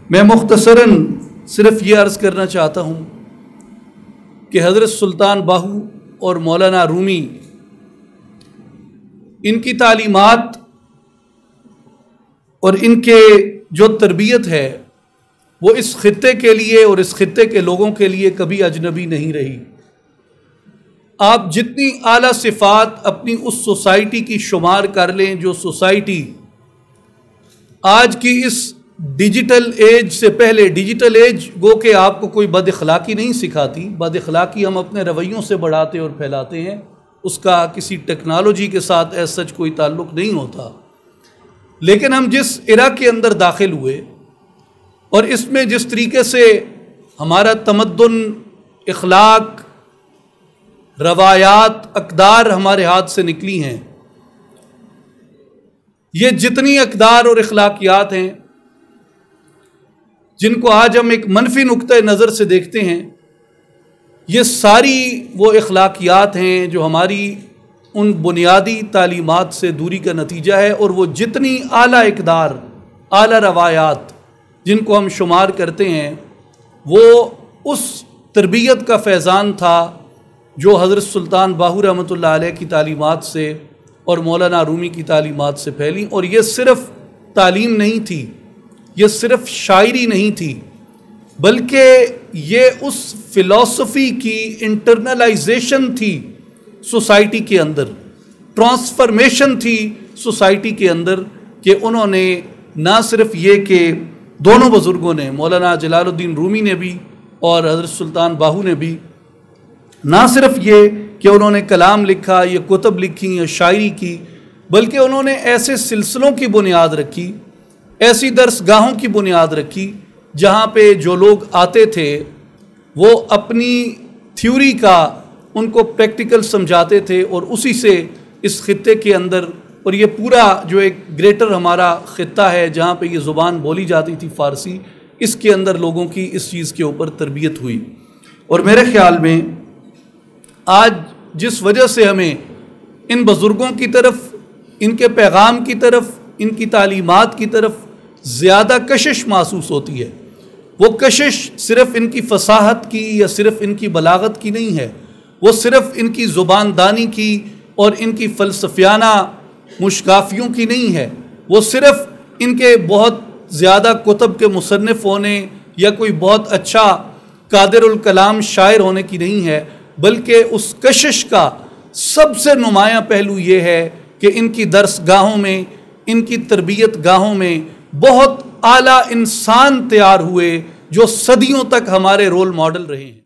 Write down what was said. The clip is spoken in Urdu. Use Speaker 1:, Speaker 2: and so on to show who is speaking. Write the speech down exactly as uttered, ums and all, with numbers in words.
Speaker 1: میں مختصراً صرف یہ عرض کرنا چاہتا ہوں کہ حضرت سلطان باہو اور مولانا رومی ان کی تعلیمات اور ان کے جو تربیت ہے وہ اس خطے کے لیے اور اس خطے کے لوگوں کے لیے کبھی اجنبی نہیں رہی۔ آپ جتنی اعلیٰ صفات اپنی اس سوسائٹی کی شمار کر لیں جو سوسائٹی آج کی اس ڈیجیٹل ایج سے پہلے، ڈیجیٹل ایج گو کہ آپ کو کوئی بد اخلاقی نہیں سکھاتی، بد اخلاقی ہم اپنے رویوں سے بڑھاتے اور پھیلاتے ہیں، اس کا کسی ٹیکنالوجی کے ساتھ ایز سچ کوئی تعلق نہیں ہوتا۔ لیکن ہم جس ایرا کے اندر داخل ہوئے اور اس میں جس طریقے سے ہمارا تمدن، اخلاق، روایات، اقدار ہمارے ہاتھ سے نکلی ہیں، یہ جتنی اقدار اور اخلاقیات ہیں جن کو آج ہم ایک منفی نقطۂ نظر سے دیکھتے ہیں، یہ ساری وہ اخلاقیات ہیں جو ہماری ان بنیادی تعلیمات سے دوری کا نتیجہ ہے، اور وہ جتنی اعلیٰ اقدار، اعلیٰ روایات جن کو ہم شمار کرتے ہیں وہ اس تربیت کا فیضان تھا جو حضرت سلطان باہو رحمۃ اللہ علیہ کی تعلیمات سے اور مولانا رومی کی تعلیمات سے پھیلی۔ اور یہ صرف تعلیم نہیں تھی، یہ صرف شاعری نہیں تھی، بلکہ یہ اس فلسفی کی انٹرنلائزیشن تھی سوسائٹی کے اندر، ٹرانسفرمیشن تھی سوسائٹی کے اندر، کہ انہوں نے نہ صرف یہ کہ دونوں بزرگوں نے، مولانا جلال الدین رومی نے بھی اور حضرت سلطان باہو نے بھی، نہ صرف یہ کہ انہوں نے کلام لکھا، یہ کتب لکھی یا شاعری کی، بلکہ انہوں نے ایسے سلسلوں کی بنیاد رکھی، ایسی درس گاہوں کی بنیاد رکھی جہاں پہ جو لوگ آتے تھے وہ اپنی تھیوری کا ان کو پریکٹیکل سمجھاتے تھے، اور اسی سے اس خطے کے اندر، اور یہ پورا جو ایک گریٹر ہمارا خطہ ہے جہاں پہ یہ زبان بولی جاتی تھی فارسی، اس کے اندر لوگوں کی اس چیز کے اوپر تربیت ہوئی۔ اور میرے خیال میں آج جس وجہ سے ہمیں ان بزرگوں کی طرف، ان کے پیغام کی طرف، ان کی تعلیمات کی طرف زیادہ کشش محسوس ہوتی ہے، وہ کشش صرف ان کی فصاحت کی یا صرف ان کی بلاغت کی نہیں ہے، وہ صرف ان کی زبان دانی کی اور ان کی فلسفیانہ مشکافیوں کی نہیں ہے، وہ صرف ان کے بہت زیادہ کتب کے مصنف ہونے یا کوئی بہت اچھا قادر الکلام شاعر ہونے کی نہیں ہے، بلکہ اس کشش کا سب سے نمایاں پہلو یہ ہے کہ ان کی درس گاہوں میں، ان کی تربیت گاہوں میں بہت اعلیٰ انسان تیار ہوئے جو صدیوں تک ہمارے رول ماڈل رہے ہیں۔